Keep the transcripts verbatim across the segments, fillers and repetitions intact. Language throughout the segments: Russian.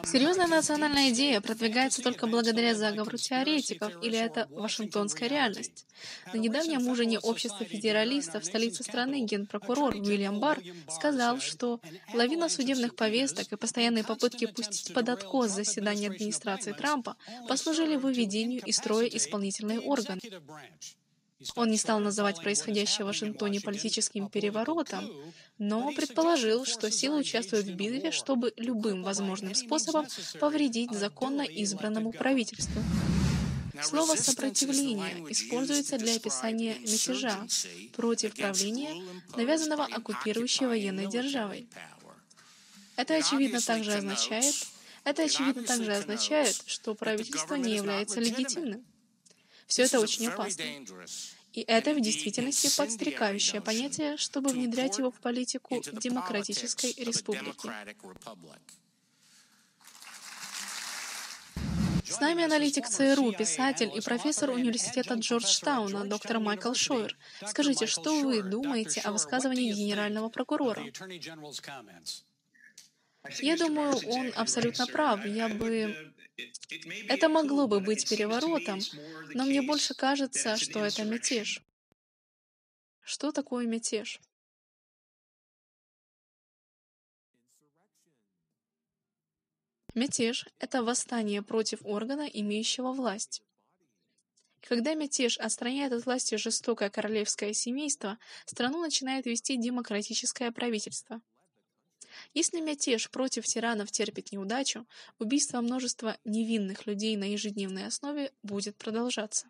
Серьезная национальная идея продвигается только благодаря заговору теоретиков, или это вашингтонская реальность? На недавнем ужине Общества федералистов в столице страны генпрокурор Уильям Барр сказал, что лавина судебных повесток и постоянные попытки пустить под откос заседания администрации Трампа послужили выведению из строя исполнительные органы. Он не стал называть происходящее в Вашингтоне политическим переворотом, но предположил, что силы участвуют в битве, чтобы любым возможным способом повредить законно избранному правительству. Слово «сопротивление» используется для описания мятежа против правления, навязанного оккупирующей военной державой. Это очевидно также означает, это очевидно также означает, что правительство не является легитимным. Все это очень опасно. И это в действительности подстрекающее понятие, чтобы внедрять его в политику демократической республики. С нами аналитик ЦРУ, писатель и профессор университета Джорджтауна, доктор Майкл Шойер. Скажите, что вы думаете о высказывании генерального прокурора? Я думаю, он абсолютно прав. Я бы... Это могло бы быть переворотом, но мне больше кажется, что это мятеж. Что такое мятеж? Мятеж — это восстание против органа, имеющего власть. Когда мятеж отстраняет от власти жестокое королевское семейство, страну начинает вести демократическое правительство. Если мятеж против тиранов терпит неудачу, убийство множества невинных людей на ежедневной основе будет продолжаться.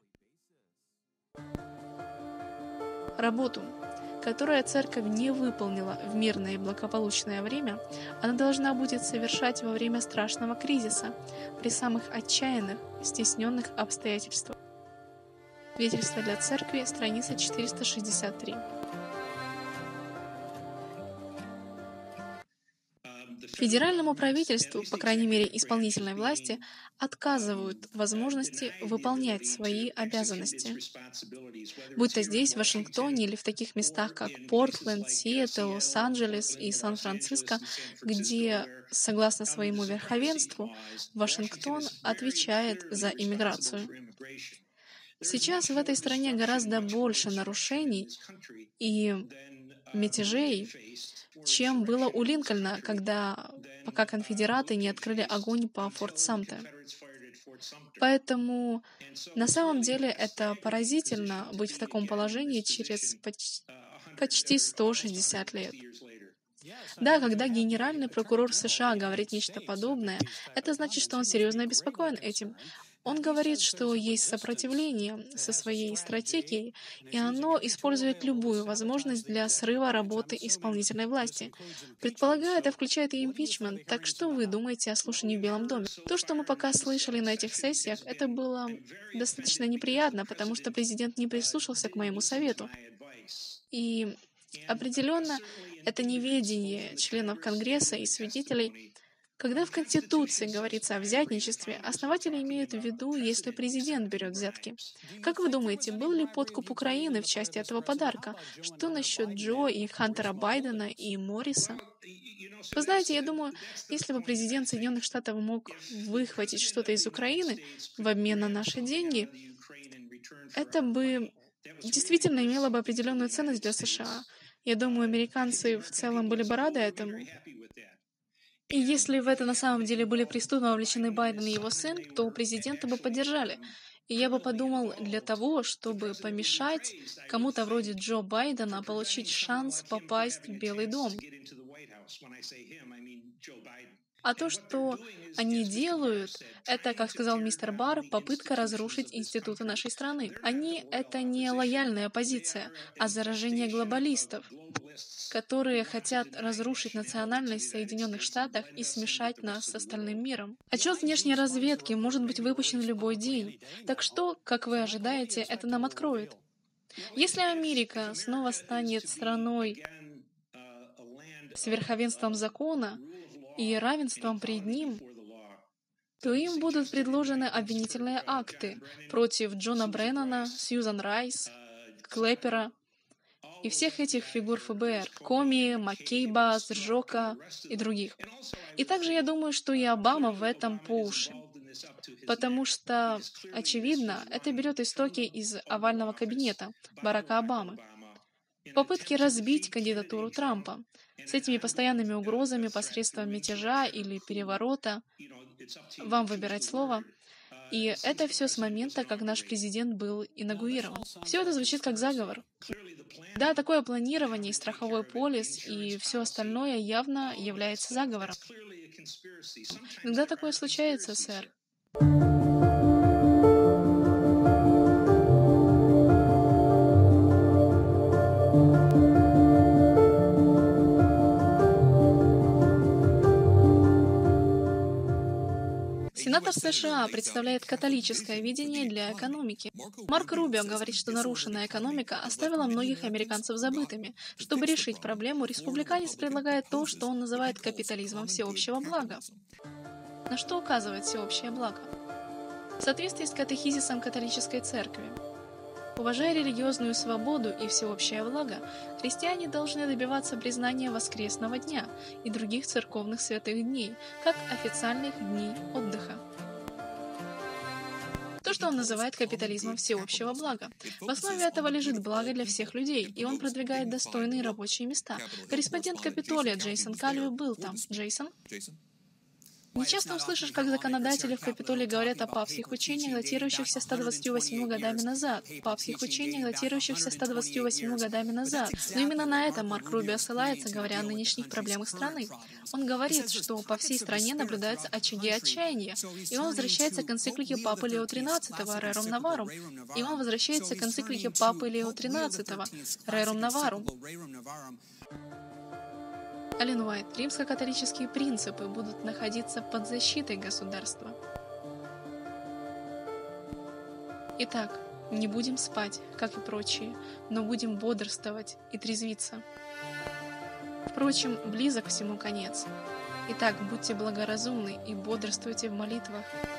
Работу, которую церковь не выполнила в мирное и благополучное время, она должна будет совершать во время страшного кризиса, при самых отчаянных, стесненных обстоятельствах. Свидетельство для церкви, страница четыреста шестьдесят три. Федеральному правительству, по крайней мере исполнительной власти, отказывают в возможности выполнять свои обязанности. Будь то здесь, в Вашингтоне, или в таких местах, как Портленд, Сиэтл, Лос-Анджелес и Сан-Франциско, где, согласно своему верховенству, Вашингтон отвечает за иммиграцию. Сейчас в этой стране гораздо больше нарушений и мятежей, чем было у Линкольна, когда, пока конфедераты не открыли огонь по Форт Самтер. Поэтому на самом деле это поразительно быть в таком положении через поч- почти сто шестьдесят лет. Да, когда генеральный прокурор США говорит нечто подобное, это значит, что он серьезно обеспокоен этим. Он говорит, что есть сопротивление со своей стратегией, и оно использует любую возможность для срыва работы исполнительной власти. Предполагаю, это включает и импичмент. Так что вы думаете о слушании в Белом доме? То, что мы пока слышали на этих сессиях, это было достаточно неприятно, потому что президент не прислушался к моему совету. И определенно это неведение членов Конгресса и свидетелей. Когда в Конституции говорится о взятничестве, основатели имеют в виду, если президент берет взятки. Как вы думаете, был ли подкуп Украины в части этого подарка? Что насчет Джо и Хантера Байдена и Морриса? Вы знаете, я думаю, если бы президент Соединенных Штатов мог выхватить что-то из Украины в обмен на наши деньги, это бы действительно имело бы определенную ценность для США. Я думаю, американцы в целом были бы рады этому. И если в это на самом деле были преступно вовлечены Байден и его сын, то президента бы поддержали. И я бы подумал, для того, чтобы помешать кому-то вроде Джо Байдена получить шанс попасть в Белый дом. А то, что они делают, это, как сказал мистер Барр, попытка разрушить институты нашей страны. Они — это не лояльная оппозиция, а заражение глобалистов, которые хотят разрушить национальность в Соединенных Штатах и смешать нас с остальным миром. Отчет внешней разведки может быть выпущен в любой день. Так что, как вы ожидаете, это нам откроет? Если Америка снова станет страной с верховенством закона и равенством пред ним, то им будут предложены обвинительные акты против Джона Бреннана, Сьюзан Райс, Клэпера и всех этих фигур ФБР — Коми, Маккейба, Сджока и других. И также я думаю, что и Обама в этом по уши. Потому что, очевидно, это берет истоки из овального кабинета Барака Обамы. Попытки разбить кандидатуру Трампа с этими постоянными угрозами посредством мятежа или переворота. Вам выбирать слово. И это все с момента, как наш президент был инаугурирован. Все это звучит как заговор. Да, такое планирование, страховой полис и все остальное явно является заговором. Когда такое случается, сэр? Сенатор США представляет католическое видение для экономики. Марк Рубио говорит, что нарушенная экономика оставила многих американцев забытыми. Чтобы решить проблему, республиканец предлагает то, что он называет капитализмом всеобщего блага. На что указывает всеобщее благо? В соответствии с катехизисом католической церкви. Уважая религиозную свободу и всеобщее благо, христиане должны добиваться признания воскресного дня и других церковных святых дней, как официальных дней отдыха. То, что он называет капитализмом всеобщего блага. В основе этого лежит благо для всех людей, и он продвигает достойные рабочие места. Корреспондент Капитолия Джейсон Кальви был там. Джейсон? Нечасто услышишь, как законодатели в Капитолии говорят о папских учениях, датирующихся ста двадцатью восьмью годами назад. Папских учениях, датирующихся ста двадцатью восьмью годами назад. Но именно на это Марк Рубио ссылается, говоря о нынешних проблемах страны. Он говорит, что по всей стране наблюдаются очаги отчаяния. И он возвращается к энциклике Папы Лео тринадцатого «Рерум Новарум». И он возвращается к энциклике Папы Лео тринадцатого «Рерум Новарум». Эллен Уайт, римско-католические принципы будут находиться под защитой государства. Итак, не будем спать, как и прочие, но будем бодрствовать и трезвиться. Впрочем, близок всему конец. Итак, будьте благоразумны и бодрствуйте в молитвах.